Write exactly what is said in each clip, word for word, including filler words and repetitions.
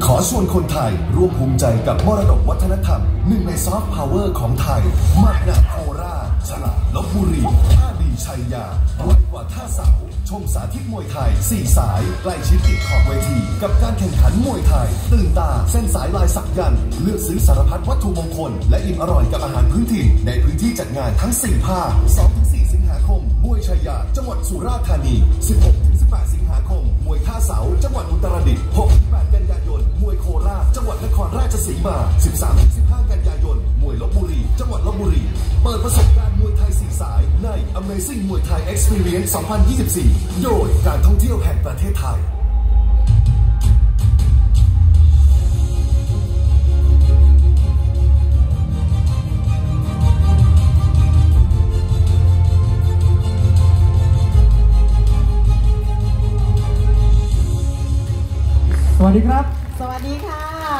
ขอชวนคนไทยร่วมภูมิใจกับมรดกวัฒนธรรมหนึ่งในซอฟต์พาวเวอร์ของไทยมากนาโคราชฉลาดลพบุรีท่าดีชัยยาไวกว่าท่าเสาชมสาธิตมวยไทยสี่สายใกล้ชิดติดขอบเวทีกับการแข่งขันมวยไทยตื่นตาเส้นสายลายสักยันต์เลือกซื้อสารพัดวัตถุมงคลและอิ่มอร่อยกับอาหารพื้นถิ่นในพื้นที่จัดงานทั้งสี่ภาค สองถึงสี่ สิงหาคมมวยชัยยาจังหวัดสุราษฎร์ธานี สิบหกถึงสิบแปด สิงหาคมมวยท่าเสาจังหวัดอุตรดิตถ์ หกถึงแปด กันยายนมวยโคราชจังหวัดนครราชสีมา สิบสามถึงสิบห้า กันยายนมวยลพบุรีจังหวัดลพบุรีเปิดประสบการณ์มวยไทยสี่สายใน Amazing มวยไทย Experience สองพันยี่สิบสี่โดยการท่องเที่ยวแห่งประเทศไทยสวัสดีครับสวัสดีค่ะ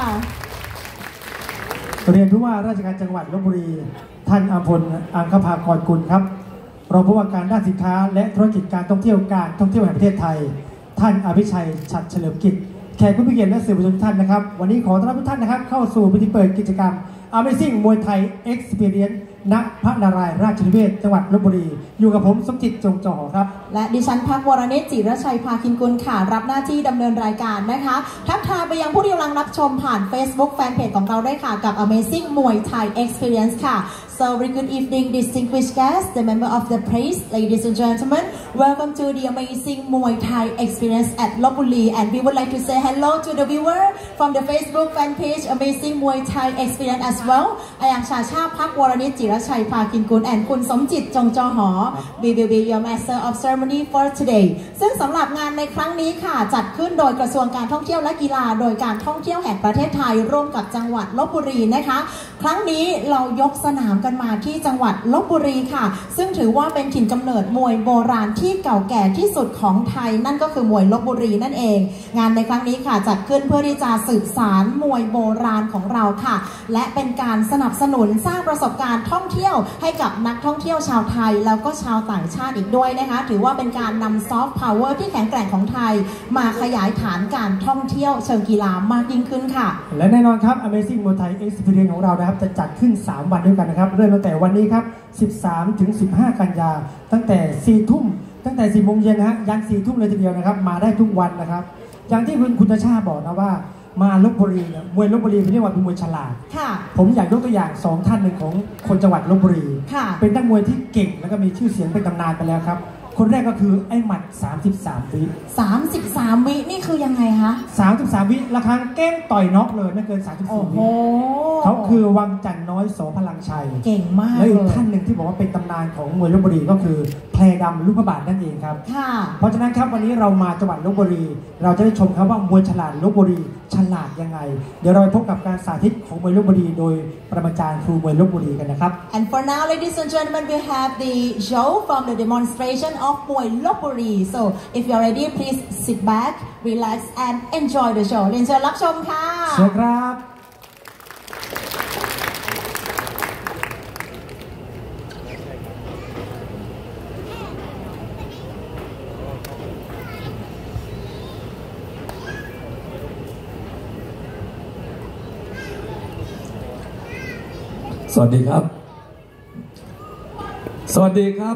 เรียนผู้ว่าราชการจังหวัดลพบุรีท่านอภพล อังคภากรกุลครับรองผู้ว่าการด้านสินค้าและธุรกิจการท่องเที่ยวการท่องเที่ยวแห่งประเทศไทยท่านอภิชัยฉัตรเฉลิมกิจแขกผู้มีเกียรติและสื่อมวลชนทุกท่านนะครับวันนี้ขอต้อนรับทุกท่านนะครับเข้าสู่พิธีเปิดกิจกรรม Amazing มวยไทย Experience ณ พระนารายณ์ราชนิเวศน์จังหวัดลพบุรีอยู่กับผมสมจิตจงจอครับและดิฉันพักวรเนตรจิรชัยภาคินกุลค่ะรับหน้าที่ดำเนินรายการนะคะทักทายไปยังผู้ที่กำลังรับชมผ่าน Facebook Fanpage ของเราได้ค่ะกับ Amazing มวย Thai Experience ค่ะ So very good evening distinguished guests the member of the press ladies and gentlemen welcome to the Amazing Muay Thai Experience at Lopburi and we would like to say hello to the viewer from the Facebook fan page Amazing Muay Thai Experience as well I am ชาชาพักวรเนตรจิรชัยภาคินกุล and คุณสมจิตจงจอหอ we will be your master of ceremony for today ซึ่งสำหรับงานในครั้งนี้ค่ะจัดขึ้นโดยกระทรวงการท่องเที่ยวและกีฬาโดยการท่องเที่ยวแห่งประเทศไทยร่วมกับจังหวัดลพบุรีนะคะครั้งนี้เรายกสนามกันมาที่จังหวัดลพบุรีค่ะซึ่งถือว่าเป็นถิ่นกำเนิดมวยโบราณที่เก่าแก่ที่สุดของไทยนั่นก็คือมวยลพบุรีนั่นเองงานในครั้งนี้ค่ะจัดขึ้นเพื่อที่จะสืบสานมวยโบราณของเราค่ะและเป็นการสนับสนุนสร้างประสบการณ์ท่องเที่ยวให้กับนักท่องเที่ยวชาวไทยแล้วก็ชาวต่างชาติอีกด้วยนะคะถือว่าเป็นการนำซอฟต์พาวเวอร์ที่แข็งแกร่งของไทยมาขยายฐานการท่องเที่ยวเชิงกีฬามากยิ่งขึ้นค่ะและแน่นอนครับ Amazing มวยไทย Experience ของเรานะครับจะจัดขึ้นสามวันด้วยกันนะครับเริ่มตั้งแต่วันนี้ครับสิบสามถึงสิบห้า กันยาตั้งแต่สี่ทุ่มตั้งแต่สี่โมงเย็นนะฮะยันสี่ทุ่มเลยทีเดียวนะครับมาได้ทุกวันนะครับอย่างที่คุณคุณชาบอกนะว่ามาลพบุรีเนี่ยมวยลพบุรีเป็นเรียกว่าเป็นมวยฉลาดผมอยากยกตัวอย่างสองท่านหนึ่งของคนจังหวัดลพบุรีเป็นนักมวยที่เก่งแล้วก็มีชื่อเสียงเป็นตำนานไปแล้วครับคนแรกก็คือไอ้หมัดสามสิบสามวิสามสิบสามวินี่คือยังไงคะสามสิบสามวิละครั้งแก้งต่อยน็อกเลยไม่เกินสามสิบสี่วิเขาคือวังจันทร์น้อยโสพลังชัยเก่งมากและอีกท่านหนึ่งที่บอกว่าเป็นตำนานของมวยลพบุรีก็คือแพรดำลูกพระบาทนั่นเองครับเพราะฉะนั้นครับวันนี้เรามาจังหวัดลพบุรีเราจะได้ชมครับว่ามวยฉลาดลพบุรีฉลาดยังไงเดี๋ยวเราพบกับการสาธิตของมวยลพบุรีโดยปรมาจารย์ครูมวยลพบุรีกันนะครับ And for now ladies and gentlemen we have the show from the demonstration of มวยลพบุรี so if you are ready please sit back relax and enjoy the show เรียนเชิญรับชมค่ะเชิญครับสวัสดีครับสวัสดีครับ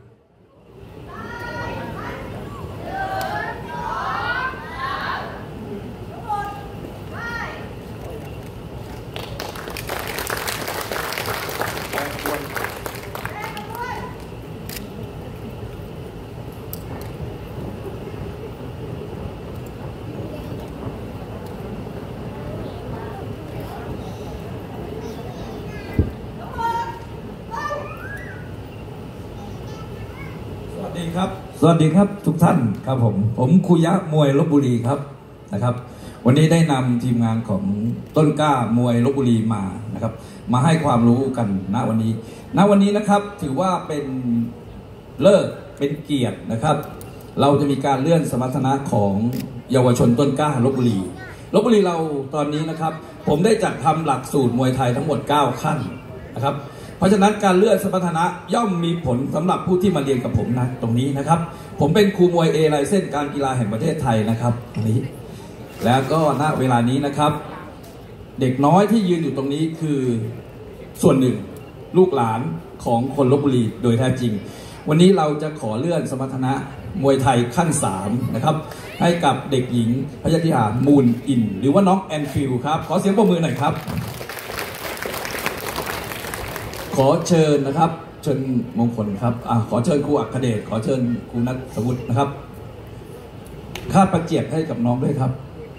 ครับสวัสดีครับทุกท่านครับผมผมคุยะมวยลพบุรีครับนะครับวันนี้ได้นำทีมงานของต้นกล้ามวยลพบุรีมานะครับมาให้ความรู้กันณวันนี้ณวันนี้นะครับถือว่าเป็นเลิกเป็นเกียรตินะครับเราจะมีการเลื่อนสมรรถนะของเยาวชนต้นกล้าลพบุรีลพบุรีเราตอนนี้นะครับผมได้จัดทำหลักสูตรมวยไทยทั้งหมดเก้าขั้นนะครับเพราะฉะนั้นการเลื่อนสมรรถนะย่อมมีผลสำหรับผู้ที่มาเรียนกับผมนะตรงนี้นะครับผมเป็นครูมวยเอไลเซนส์การกีฬาแห่งประเทศไทยนะครับตรงนี้แล้วก็ณเวลานี้นะครับเด็กน้อยที่ยืนอยู่ตรงนี้คือส่วนหนึ่งลูกหลานของคนลพบุรีโดยแท้จริงวันนี้เราจะขอเลื่อนสมรรถนะมวยไทยขั้นสามนะครับให้กับเด็กหญิงพยัคฆ์ธิหามูลอินหรือว่าน้องแอนฟิลครับขอเสียงปรบมือหน่อยครับขอเชิญนะครับเชิญมงคลครับอ่ะขอเชิญครูอัคเดชขอเชิญครูนัทวุฒินะครับคาดประเจียบให้กับน้องด้วยครับ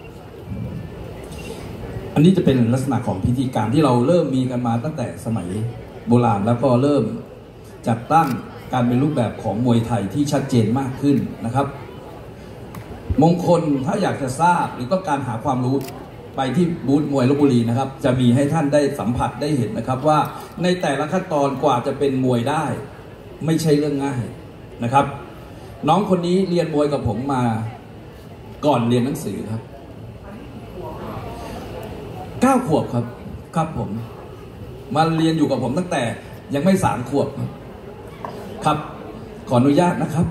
อันนี้จะเป็นลักษณะของพิธีการที่เราเริ่มมีกันมาตั้งแต่สมัยโบราณแล้วก็เริ่มจัดตั้งการเป็นรูปแบบของมวยไทยที่ชัดเจนมากขึ้นนะครับมงคลถ้าอยากจะทราบหรือต้องการหาความรู้ไปที่บูธมวยลพบุรีนะครับจะมีให้ท่านได้สัมผัสได้เห็นนะครับว่าในแต่ละขั้นตอนกว่าจะเป็นมวยได้ไม่ใช่เรื่องง่ายนะครับน้องคนนี้เรียนมวยกับผมมาก่อนเรียนหนังสือครับเก้าขวบครับครับผมมาเรียนอยู่กับผมตั้งแต่ยังไม่สามขวบครับขออนุญาตนะครับ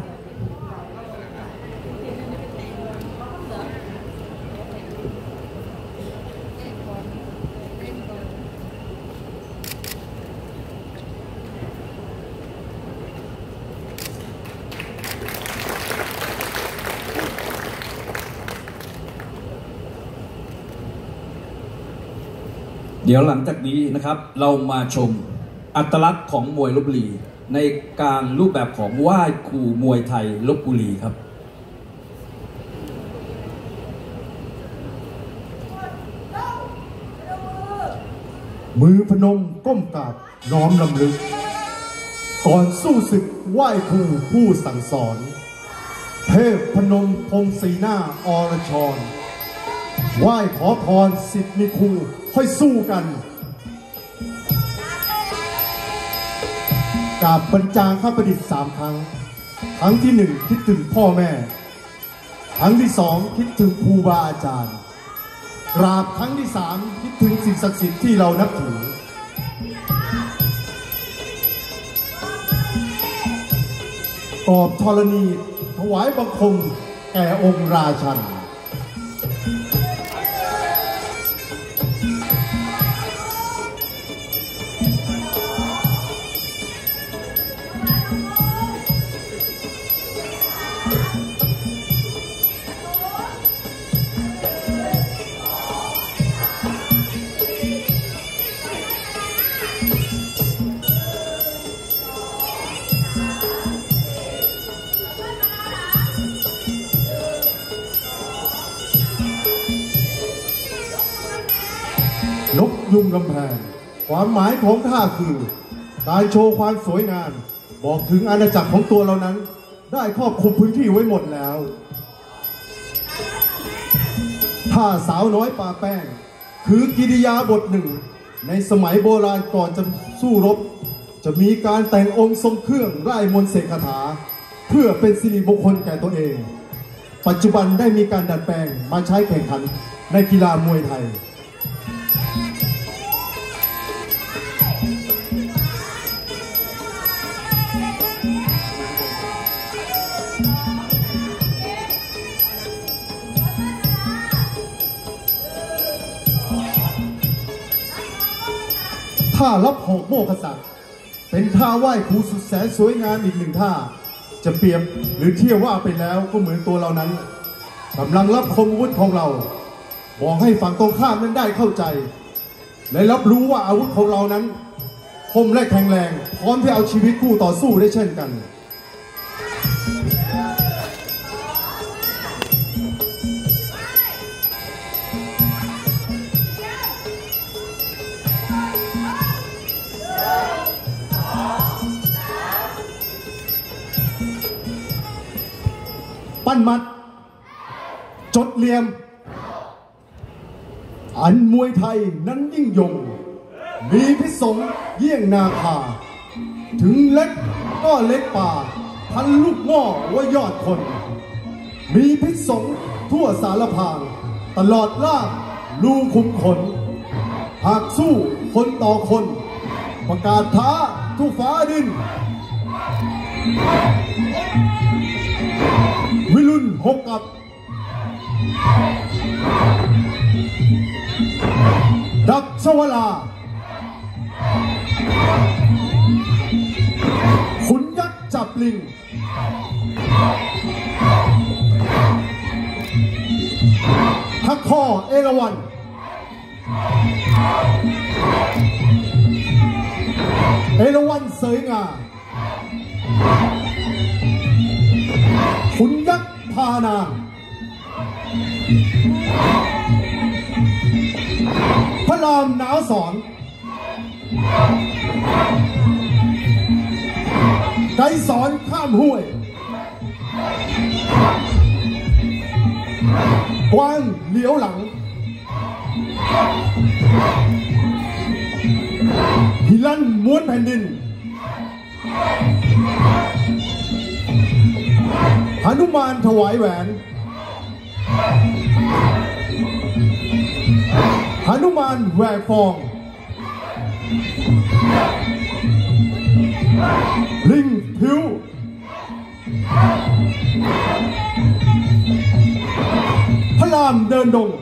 เดี๋ยวหลังจากนี้นะครับเรามาชมอัตลักษณ์ของมวยลพบุรีในการรูปแบบของไหว้ครูมวยไทยลพบุรีครับมือพนมก้มกราบน้อมลำลึกก่อนสู้ศึกไหว้ครูผู้สั่งสอนเทพพนมพงศรีหน้าอรชรไหว้ขอพรสิทธิ์มีครูค่อยสู้กันกราบบรรจางข้าประดิษฐ์สามครั้งครั้งที่หนึ่งคิดถึงพ่อแม่ครั้งที่สองคิดถึงครูบาอาจารย์กราบครั้งที่สามคิดถึงสิ่งศักดิ์สิทธิ์ที่เรานับถือกอบธรณีถวายบังคมแก่องค์ราชันนกยุงกำแพงความหมายของท่าคือการโชว์ความสวยงามบอกถึงอาณาจักรของตัวเรานั้นได้ครอบคลุมพื้นที่ไว้หมดแล้วท่าสาวน้อยป่าแป้งคือกิริยาบทหนึ่งในสมัยโบราณก่อนจะสู้รบจะมีการแต่งองค์ทรงเครื่องไร้มนต์เสกคาถาเพื่อเป็นสิริมงคลแก่ตัวเองปัจจุบันได้มีการดัดแปลงมาใช้แข่งขันในกีฬามวยไทยท่ารับหอกโมกษัตริย์เป็นท่าไหว้ครูสุดแสนสวยงามอีกหนึ่งท่าจะเปรียบหรือเทียบว่าไปแล้วก็เหมือนตัวเรานั้นกำลังรับคมอาวุธของเราบอกให้ฝั่งตรงข้ามนั้นได้เข้าใจและรับรู้ว่าอาวุธของเรานั้นคมและแข็งแรงพร้อมที่เอาชีวิตคู่ต่อสู้ได้เช่นกันปั้นมัดจดเหลี่ยมอันมวยไทยนั้นยิ่งยงมีพิสงเยี่ยงนาคาถึงเล็กก็เล็กป่าพันลูกหม้อว่ายอดคนมีพิสงทั่วสารพางตลอดล่าลูคุมขนหากสู้คนต่อคนประกาศท้าทุกฟ้าดินวิรุณหกกับดักชวลาขุนยักษ์จับลิงทักข้อเอราวัณเอราวัณเสยงาขุนยักษ์พานางพระรามหนาวสอนไกรสอนข้ามห้วยกวางเหลียวหลังหิลันม้วนแผ่นดินหนุมานถวายแหวนหนุมานแหวกฟองลิงผิวพระรามเดินดง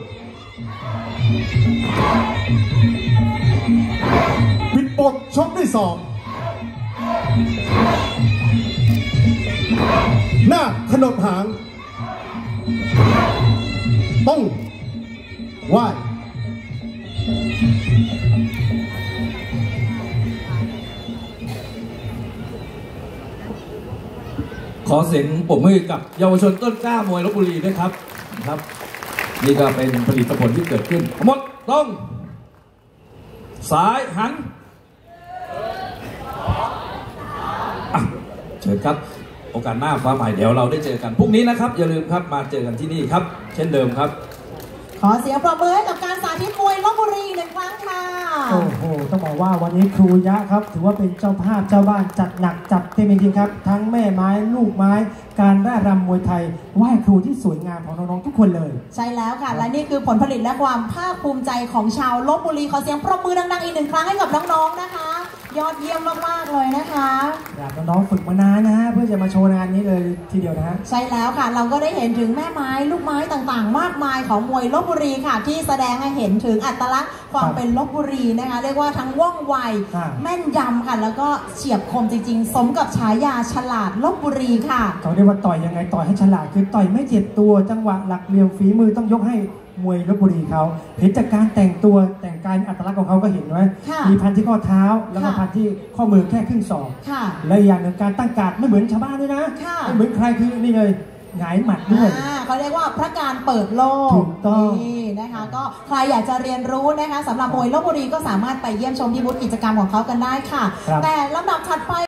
ปิดปกชกได้สองหน้าขนบหางต้องไหว้ขอเสียงปรบมือกับเยาวชนต้นกล้ามวยลพบุรีด้วยครับครับนี่ก็เป็นผลิตผลที่เกิดขึ้นหมดต้องสายหันอ่ะเชิญครับโอกาสหน้าฟ้าใหม่เดี๋ยวเราได้เจอกันพรุ่งนี้นะครับอย่าลืมครับมาเจอกันที่นี่ครับเช่นเดิมครับขอเสียงปรบมือให้กับการสาธิตมวยลพบุรีหนึ่งครั้งค่ะโอ้โหต้องบอกว่าวันนี้ครูยะครับถือว่าเป็นเจ้าภาพเจ้าบ้านจัดหนักจัดเต็มจริงๆครับทั้งแม่ไม้ลูกไม้การร่ายรำมวยไทยไหว้ครูที่สวยงามของน้องๆทุกคนเลยใช่แล้วค่ะและนี่คือผลผลิตและความภาคภูมิใจของชาวลพบุรีขอเสียงปรบมือดังๆอีกหนึ่งครั้งให้กับน้องๆนะคะยอดเยี่ยมมากๆเลยนะคะครับน้องๆฝึกมานานนะฮะเพื่อจะมาโชว์งานนี้เลยทีเดียวนะฮะใช่แล้วค่ะเราก็ได้เห็นถึงแม่ไม้ลูกไม้ต่างๆมากมายของมวยลพบุรีค่ะที่แสดงให้เห็นถึงอัตลักษณ์ความเป็นลพบุรีนะคะเรียกว่าทั้งว่องไวแม่นยำค่ะแล้วก็เฉียบคมจริงๆสมกับฉายาฉลาดลพบุรีค่ะเขาเรียกว่าต่อยยังไงต่อยให้ฉลาดคือต่อยไม่เจ็บตัวจังหวะหลักเหลี่ยมฝีมือต้องยกให้มวยลพบุรีเขาเห็นจากการแต่งตัวแต่งกายอัตลักษณ์ของเขาก็เห็นไว้มีพันที่ข้อเท้าแล้วก็พันที่ข้อมือแค่ครึ่งศอกและอย่างหนึ่งการตั้งการ์ดไม่เหมือนชาวบ้านด้วยนะไม่เหมือนใครคือนี่เลยหงายหมัดด้วยเขาเรียกว่าพระการเปิดโลกถูกต้องนี่นะคะก็ใครอยากจะเรียนรู้นะคะสำหรับมวยลพบุรีก็สามารถไปเยี่ยมชมที่บูธกิจกรรมของเขากันได้ค่ะแต่ลำดับถัดไป